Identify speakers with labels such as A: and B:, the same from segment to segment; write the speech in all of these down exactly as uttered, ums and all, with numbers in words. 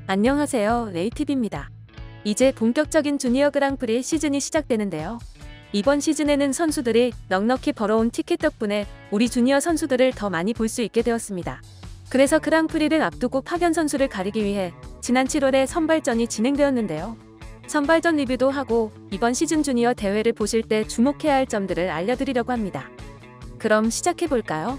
A: 안녕하세요, 레이티비입니다. 이제 본격적인 주니어 그랑프리 시즌이 시작되는데요. 이번 시즌에는 선수들이 넉넉히 벌어온 티켓 덕분에 우리 주니어 선수들을 더 많이 볼 수 있게 되었습니다. 그래서 그랑프리를 앞두고 파견 선수를 가리기 위해 지난 칠월에 선발전이 진행되었는데요. 선발전 리뷰도 하고 이번 시즌 주니어 대회를 보실 때 주목해야 할 점들을 알려드리려고 합니다. 그럼 시작해볼까요?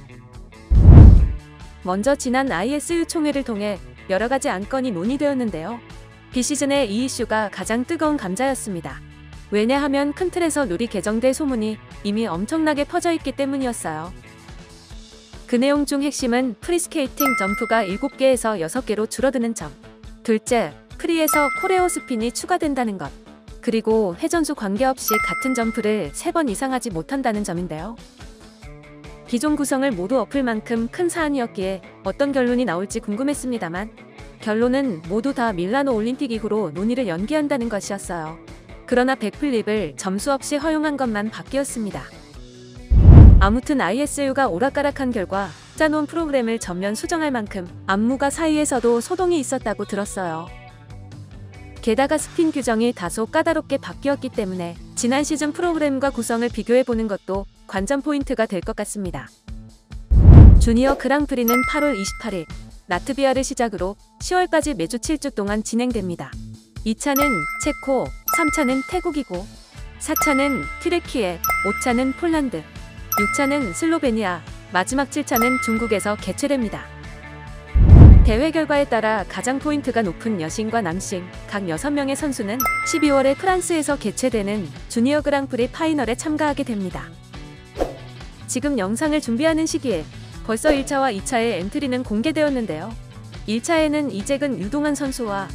A: 먼저 지난 아이에스유 총회를 통해 여러가지 안건이 논의되었는데요. 비시즌의 이 이슈가 가장 뜨거운 감자였습니다. 왜냐하면 큰 틀에서 룰이 개정될 소문이 이미 엄청나게 퍼져있기 때문이었어요. 그 내용 중 핵심은 프리스케이팅 점프가 일곱 개에서 여섯 개로 줄어드는 점, 둘째, 프리에서 코레오 스핀이 추가된다는 것, 그리고 회전수 관계없이 같은 점프를 세 번 이상 하지 못한다는 점인데요. 기존 구성을 모두 엎을 만큼 큰 사안이었기에 어떤 결론이 나올지 궁금했습니다만 결론은 모두 다 밀라노 올림픽 이후로 논의를 연기한다는 것이었어요. 그러나 백플립을 점수 없이 허용한 것만 바뀌었습니다. 아무튼 아이에스유가 오락가락한 결과 짜놓은 프로그램을 전면 수정할 만큼 안무가 사이에서도 소동이 있었다고 들었어요. 게다가 스핀 규정이 다소 까다롭게 바뀌었기 때문에 지난 시즌 프로그램과 구성을 비교해보는 것도 관전 포인트가 될 것 같습니다. 주니어 그랑프리는 팔월 이십팔일 라트비아를 시작으로 시월까지 매주 칠 주 동안 진행됩니다. 이 차는 체코, 삼 차는 태국이고 사 차는 튀르키예, 오 차는 폴란드, 육 차는 슬로베니아, 마지막 칠 차는 중국에서 개최됩니다. 대회 결과에 따라 가장 포인트가 높은 여신과 남신 각 여섯 명의 선수는 십이월에 프랑스에서 개최되는 주니어 그랑프리 파이널에 참가하게 됩니다. 지금 영상을 준비하는 시기에 벌써 일 차와 이 차의 엔트리는 공개되었는데요. 일 차에는 이재근 유동환 선수와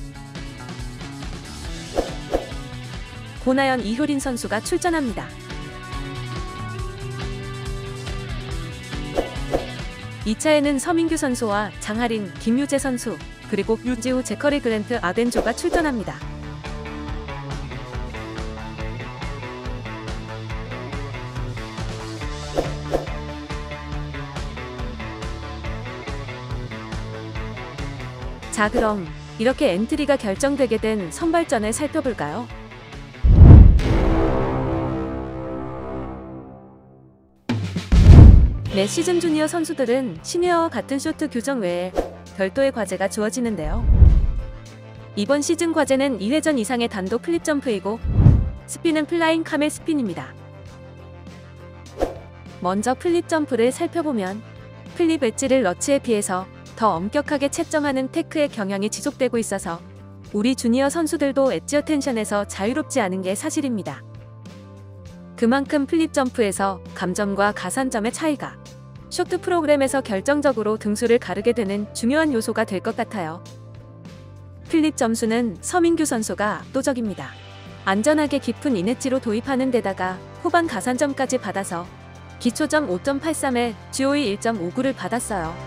A: 고나연 이효린 선수가 출전합니다. 이 차에는 서민규 선수와 장하린, 김유재 선수, 그리고 유지우 제커리 그랜트 아덴조가 출전합니다. 자, 그럼 이렇게 엔트리가 결정되게 된 선발전을 살펴볼까요? 매 시즌 주니어 선수들은 시니어와 같은 쇼트 규정 외에 별도의 과제가 주어지는데요. 이번 시즌 과제는 이 회전 이상의 단독 플립 점프이고 스핀은 플라잉 카멜 스핀입니다. 먼저 플립 점프를 살펴보면 플립 엣지를 러치에 비해서 더 엄격하게 채점하는 테크의 경향이 지속되고 있어서 우리 주니어 선수들도 엣지 어텐션에서 자유롭지 않은 게 사실입니다. 그만큼 플립 점프에서 감점과 가산점의 차이가 쇼트 프로그램에서 결정적으로 등수를 가르게 되는 중요한 요소가 될 것 같아요. 플립 점수는 서민규 선수가 압도적입니다. 안전하게 깊은 인엣지로 도입하는 데다가 후반 가산점까지 받아서 기초점 오 점 팔삼에 지오이 일 점 오구를 받았어요.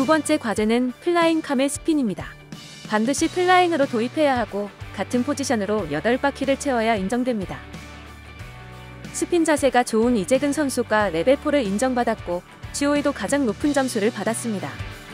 A: 두 번째 과제는 플라잉 카멜 스핀입니다. 반드시 플라잉으로 도입해야 하고 같은 포지션으로 여덟 바퀴를 채워야 인정됩니다. 스핀 자세가 좋은 이재근 선수가 레벨 사를 인정받았고 지오이도 가장 높은 점수를 받았습니다.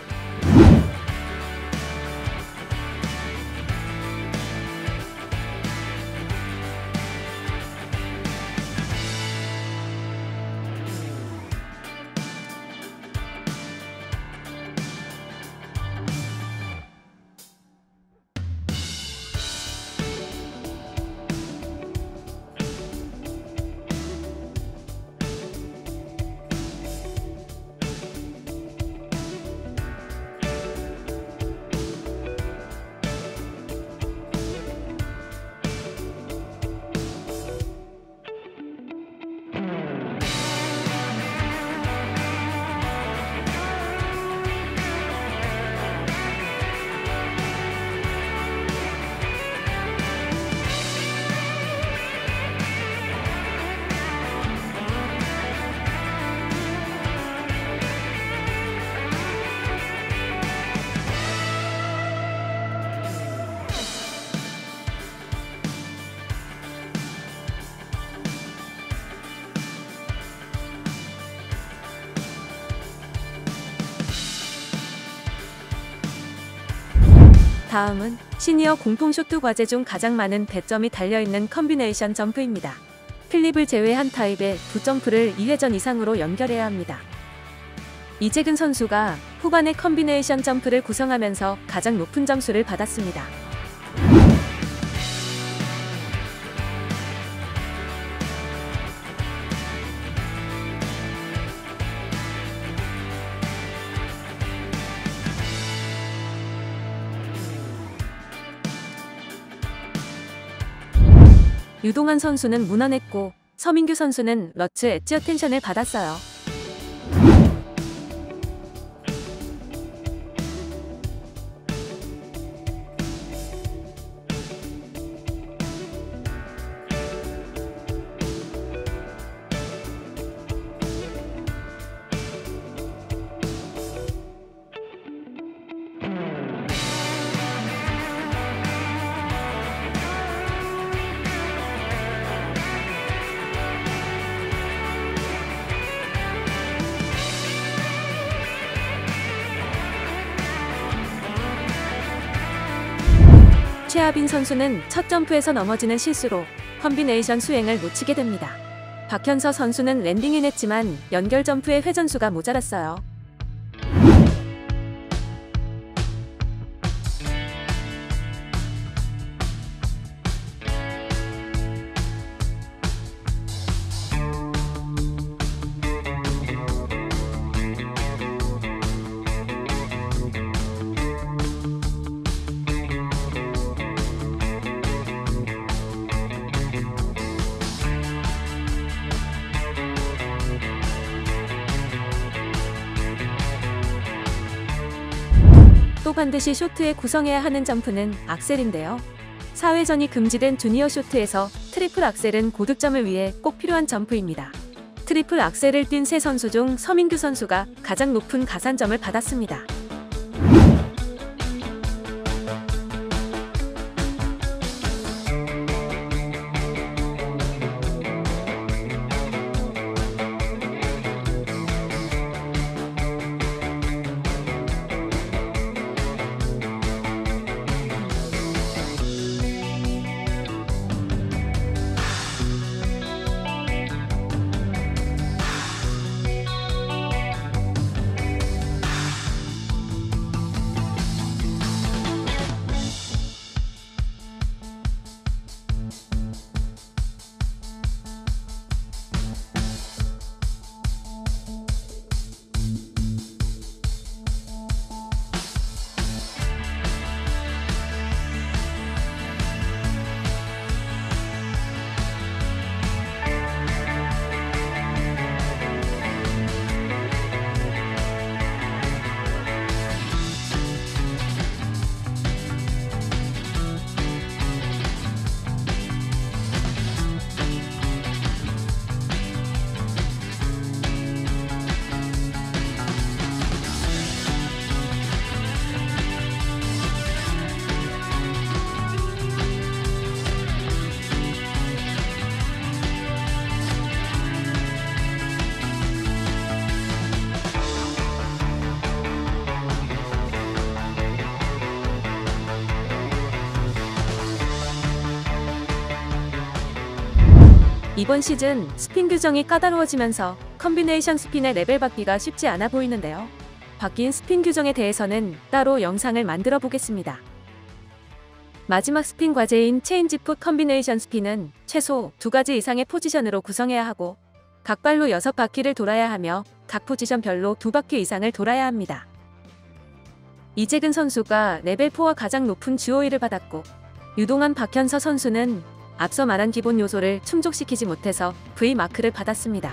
A: 다음은 시니어 공통 쇼트 과제 중 가장 많은 배점이 달려있는 컨비네이션 점프입니다. 플립을 제외한 타입의 두 점프를 이 회전 이상으로 연결해야 합니다. 이재근 선수가 후반에 컨비네이션 점프를 구성하면서 가장 높은 점수를 받았습니다. 유동환 선수는 무난했고 서민규 선수는 러츠 엣지 어텐션을 받았어요. 최하빈 선수는 첫 점프에서 넘어지는 실수로 컨비네이션 수행을 놓치게 됩니다. 박현서 선수는 랜딩은 했지만 연결 점프의 회전수가 모자랐어요. 또 반드시 쇼트에 구성해야 하는 점프는 악셀인데요. 사 회전이 금지된 주니어 쇼트에서 트리플 악셀은 고득점을 위해 꼭 필요한 점프입니다. 트리플 악셀을 뛴 세 선수 중 서민규 선수가 가장 높은 가산점을 받았습니다. 이번 시즌 스핀 규정이 까다로워지면서 컨비네이션 스핀의 레벨 받기가 쉽지 않아 보이는데요. 바뀐 스핀 규정에 대해서는 따로 영상을 만들어 보겠습니다. 마지막 스핀 과제인 체인지풋 컨비네이션 스핀은 최소 두 가지 이상의 포지션으로 구성해야 하고 각 발로 여섯 바퀴를 돌아야 하며 각 포지션별로 두 바퀴 이상을 돌아야 합니다. 이재근 선수가 레벨 사와 가장 높은 지오이를 받았고 유동환 박현서 선수는 앞서 말한 기본 요소를 충족시키지 못해서 V 마크를 받았습니다.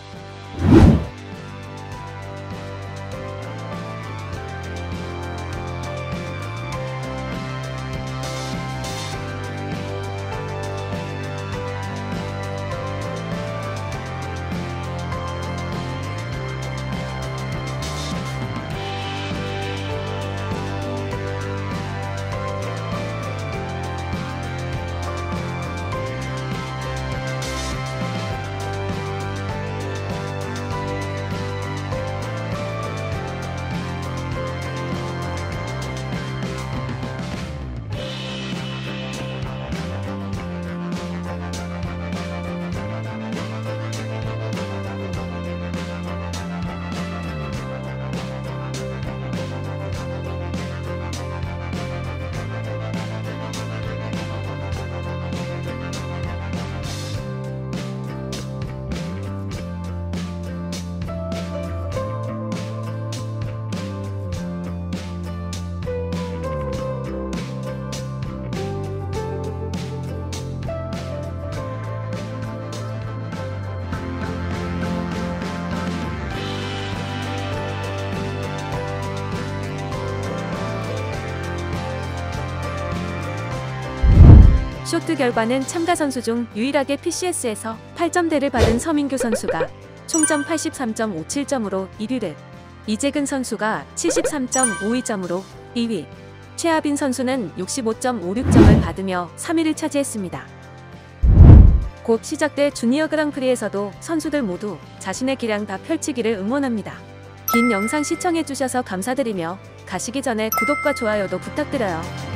A: 쇼트 결과는 참가 선수 중 유일하게 피씨에스에서 팔 점대를 받은 서민규 선수가 총점 팔십삼 점 오칠 점으로 일 위를, 이재근 선수가 칠십삼 점 오이 점으로 이 위, 최하빈 선수는 육십오 점 오육 점을 받으며 삼 위를 차지했습니다. 곧 시작될 주니어 그랑프리에서도 선수들 모두 자신의 기량 다 펼치기를 응원합니다. 긴 영상 시청해주셔서 감사드리며 가시기 전에 구독과 좋아요도 부탁드려요.